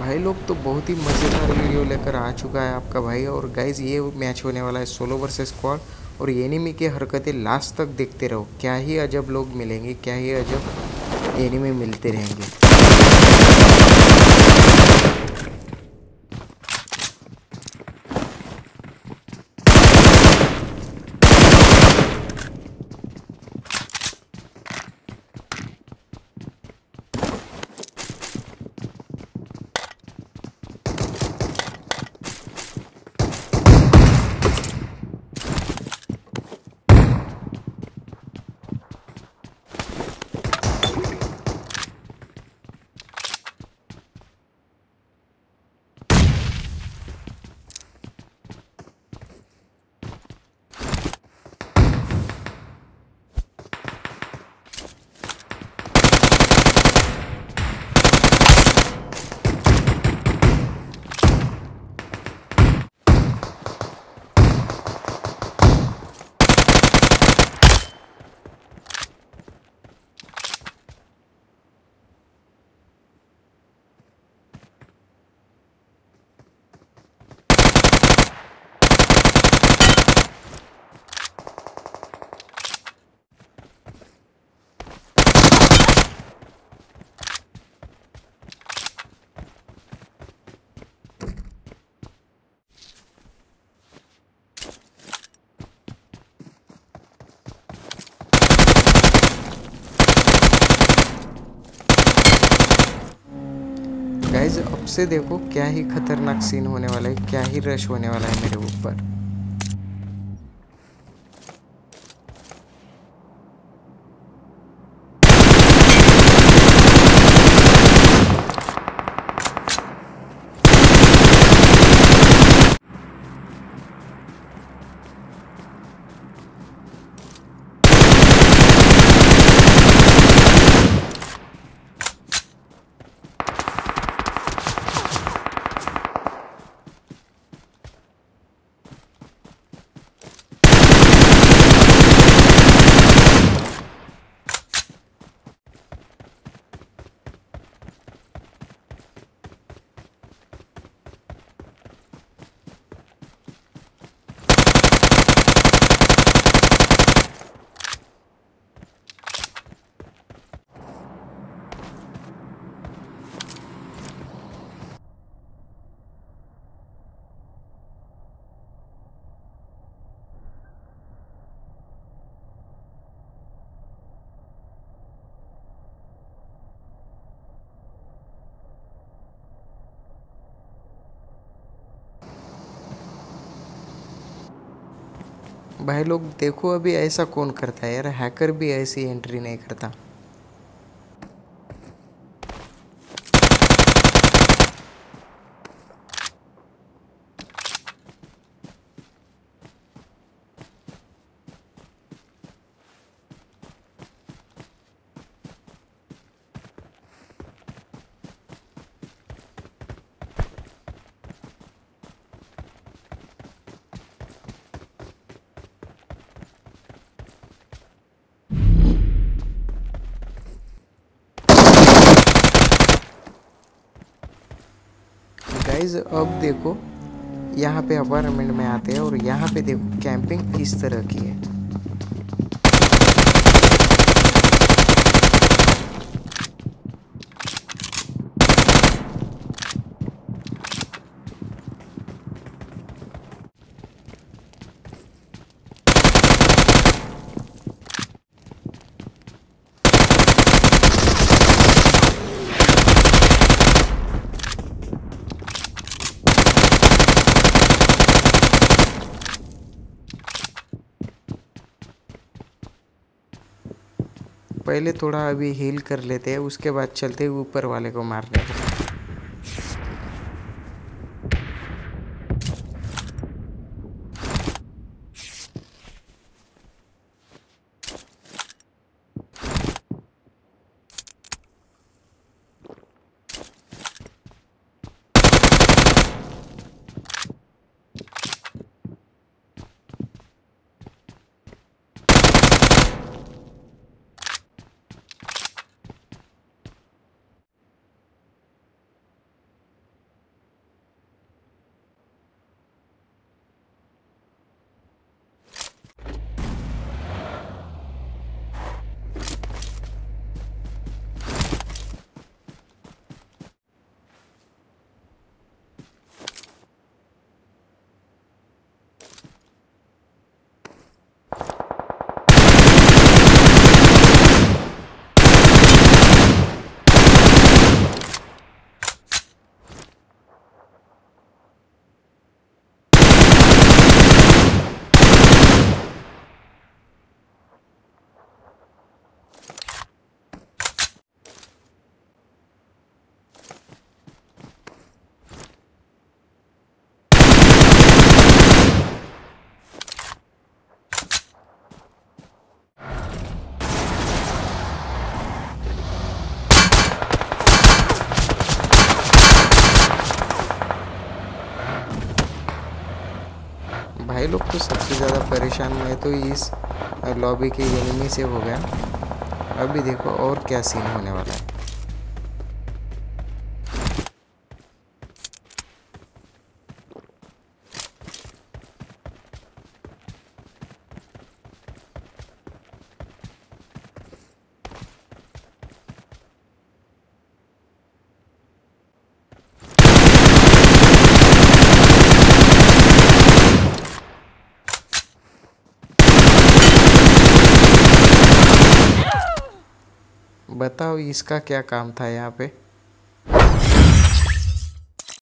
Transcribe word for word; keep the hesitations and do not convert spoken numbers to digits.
भाई लोग तो बहुत ही मज़ेदार वीडियो लेकर आ चुका है आपका भाई। और गाइज ये मैच होने वाला है सोलो वर्सेस स्क्वाड। और एनिमी की हरकतें लास्ट तक देखते रहो, क्या ही अजब लोग मिलेंगे, क्या ही अजब एनिमी मिलते रहेंगे। गाइज अब से देखो क्या ही खतरनाक सीन होने वाला है, क्या ही रश होने वाला है मेरे ऊपर। भाई लोग देखो अभी ऐसा कौन करता है यार, हैकर भी ऐसी एंट्री नहीं करता। गाइज अब देखो यहाँ पे अपार्टमेंट में आते हैं और यहाँ पे देखो कैंपिंग किस तरह की है। पहले थोड़ा अभी हील कर लेते हैं, उसके बाद चलते ऊपर वाले को मारने को। भाई लोग तो सबसे ज़्यादा परेशान मैं तो इस लॉबी के एनिमी से हो गया। अभी देखो और क्या सीन होने वाला है। बताओ इसका क्या काम था यहाँ पे।